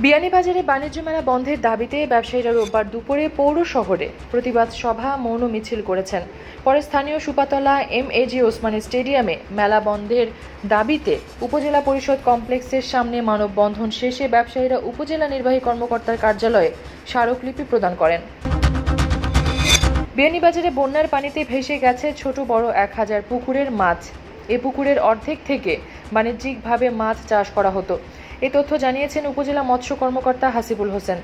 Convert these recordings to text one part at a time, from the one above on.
বিয়ানীবাজারে বাণিজ্য মেলা বন্ধের দাবিতে ব্যবসায়ীরা রোববার দুপুরে পৌর শহরে প্রতিবাদ সভা মৌন মিছিল করেছেন। পরে স্থানীয় সুপাতলা P.H.G ওসমানী স্টেডিয়ামে মেলা বন্ধের দাবিতে উপজেলা পরিষদ কমপ্লেক্সের সামনে মানববন্ধন শেষে ব্যবসায়ীরা উপজেলা নির্বাহী কর্মকর্তার কার্যালয়ে স্মারকলিপি প্রদান করেন। বিয়ানীবাজারে বন্যার পানিতে ভেসে গেছে ছোট বড় 1000 পুকুরের মাছ। এ পুকুরের অর্ধেক থেকে বাণিজ্যিকভাবে মাছ চাষ করা হতো। এই তথ্য জানিয়েছেন উপজেলা মৎস্য কর্মকর্তা হাসিবুল হোসেন।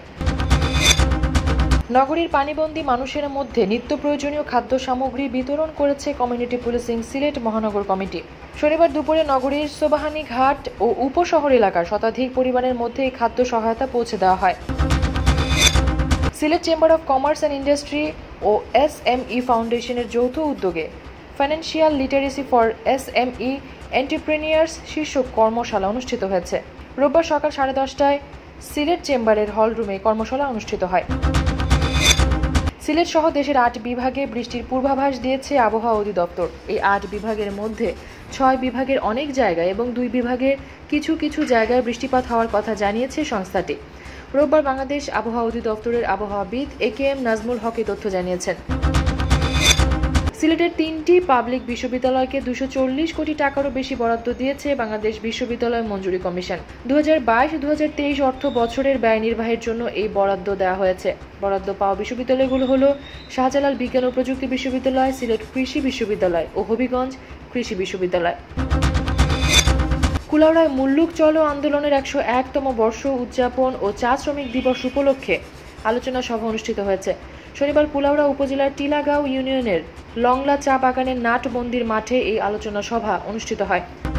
নগরীর পানিবন্দী মানুষের মধ্যে নিত্য প্রয়োজনীয় খাদ্য সামগ্রী বিতরণ করেছে কমিউনিটি পুলিশিং সিলেট মহানগর কমিটি। শনিবার দুপুরে নগরীর সোবাহানি ঘাট ও উপশহর এলাকার শতাধিক পরিবারের মধ্যে এই খাদ্য সহায়তা পৌঁছে দেওয়া হয়। Sylhet chamber of commerce and industry ও SME ফাউন্ডেশনের যৌথ উদ্যোগে financial literacy for SME entrepreneurs শীর্ষক কর্মশালা অনুষ্ঠিত হয়েছে। রোববার সকাল 10:30টায় সিলেট চেম্বারের হল রুমে কর্মশালা অনুষ্ঠিত হয়। সিলেট সহ দেশের 8 বিভাগে বৃষ্টির পূর্বাভাস দিয়েছে আবহাওয়া অধিদপ্তর। এই 8 বিভাগের মধ্যে 6 বিভাগের অনেক জায়গায় এবং 2 বিভাগে কিছু কিছু জায়গায় বৃষ্টিপাত হওয়ার কথা জানিয়েছে সংস্থাটি। রোববার বাংলাদেশ আবহাওয়া অধিদপ্তরের আবহাওয়াবিদ AKM নাজমুল হক তথ্য জানিয়েছেন। সিলেটের 3টি পাবলিক বিশ্ববিদ্যালয়কে 240 কোটি টাকারও বেশি বরাদ্দ দিয়েছে বাংলাদেশ বিশ্ববিদ্যালয় মঞ্জুরি কমিশন। 2022-2023 অর্থ বছরের ব্যয় নির্বাহের জন্য এই বরাদ্দ দেওয়া হয়েছে। বরাদ্দ পাওয়া বিশ্ববিদ্যালয়গুলো হলো শাহজালাল বিজ্ঞান ও প্রযুক্তি বিশ্ববিদ্যালয়, সিলেট কৃষি বিশ্ববিদ্যালয় ও হবিগঞ্জ কৃষি বিশ্ববিদ্যালয়। কুলাউড়ায় মুল্লুক চলো আন্দোলনের 101তম বর্ষ উদযাপন ও চা শ্রমিক দিবস উপলক্ষে আলোচনা সভা অনুষ্ঠিত হয়েছে। শনিবার কুলাউড়া উপজেলার টিলাগাঁও ইউনিয়নের লংলা চা বাগানের নাট মন্দির মাঠে এই আলোচনা সভা অনুষ্ঠিত হয়।